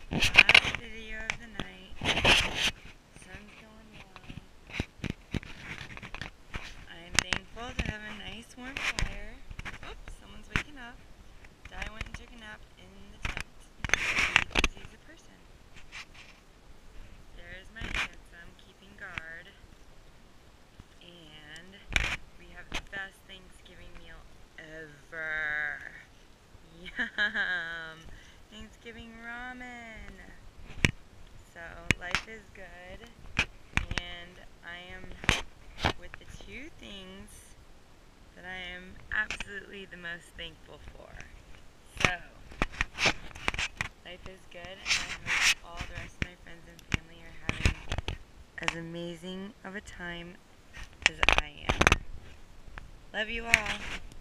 Last video of the night. Sun's going low. I am thankful to have a nice warm fire. Oops, someone's waking up. Di went and took a nap in the tent because he's a person. There's my handsome keeping guard. And we have the best Thanksgiving meal ever. Yum! Thanksgiving ramen. So life is good, and I am with the two things that I am absolutely the most thankful for. So life is good, and I hope all the rest of my friends and family are having as amazing of a time as I am. Love you all.